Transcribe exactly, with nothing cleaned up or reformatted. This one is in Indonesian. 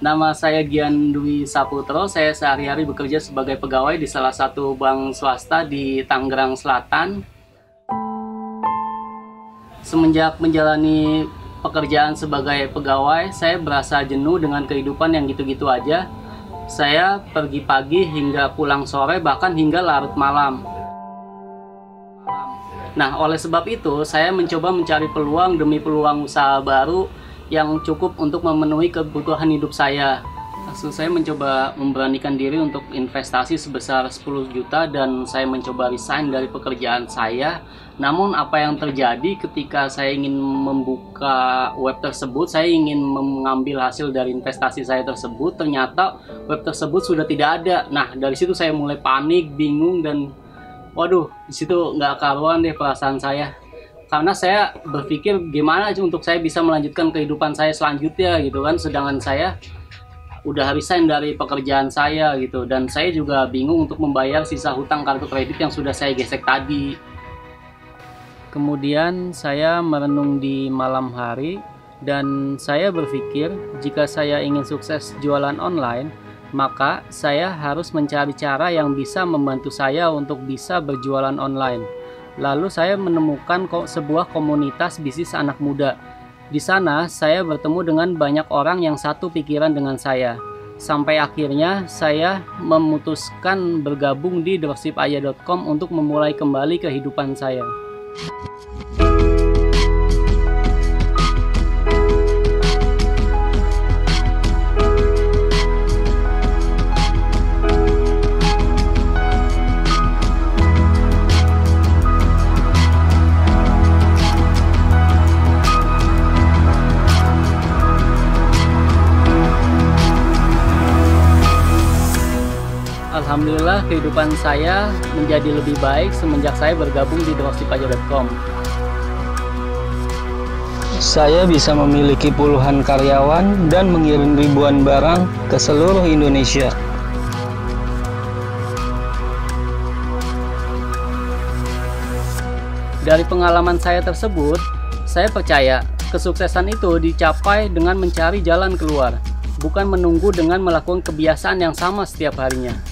Nama saya Gian Dwi Saputro, saya sehari-hari bekerja sebagai pegawai di salah satu bank swasta di Tangerang Selatan. Semenjak menjalani pekerjaan sebagai pegawai, saya berasa jenuh dengan kehidupan yang gitu-gitu aja. Saya pergi pagi hingga pulang sore, bahkan hingga larut malam. Nah, oleh sebab itu, saya mencoba mencari peluang demi peluang usaha baru yang cukup untuk memenuhi kebutuhan hidup saya. Lalu saya mencoba memberanikan diri untuk investasi sebesar sepuluh juta dan saya mencoba resign dari pekerjaan saya. Namun apa yang terjadi ketika saya ingin membuka web tersebut, saya ingin mengambil hasil dari investasi saya tersebut, ternyata web tersebut sudah tidak ada. Nah, dari situ saya mulai panik, bingung, dan waduh, disitu nggak karuan deh perasaan saya. Karena saya berpikir gimana untuk saya bisa melanjutkan kehidupan saya selanjutnya gitu kan, sedangkan saya udah resign dari pekerjaan saya gitu, dan saya juga bingung untuk membayar sisa hutang kartu kredit yang sudah saya gesek tadi. Kemudian saya merenung di malam hari dan saya berpikir jika saya ingin sukses jualan online, maka saya harus mencari cara yang bisa membantu saya untuk bisa berjualan online. Lalu saya menemukan sebuah komunitas bisnis anak muda. Di sana saya bertemu dengan banyak orang yang satu pikiran dengan saya. Sampai akhirnya saya memutuskan bergabung di dropship aja dot com untuk memulai kembali kehidupan saya. Alhamdulillah kehidupan saya menjadi lebih baik semenjak saya bergabung di dropship aja dot com. Saya bisa memiliki puluhan karyawan dan mengirim ribuan barang ke seluruh Indonesia. Dari pengalaman saya tersebut, saya percaya kesuksesan itu dicapai dengan mencari jalan keluar, bukan menunggu dengan melakukan kebiasaan yang sama setiap harinya.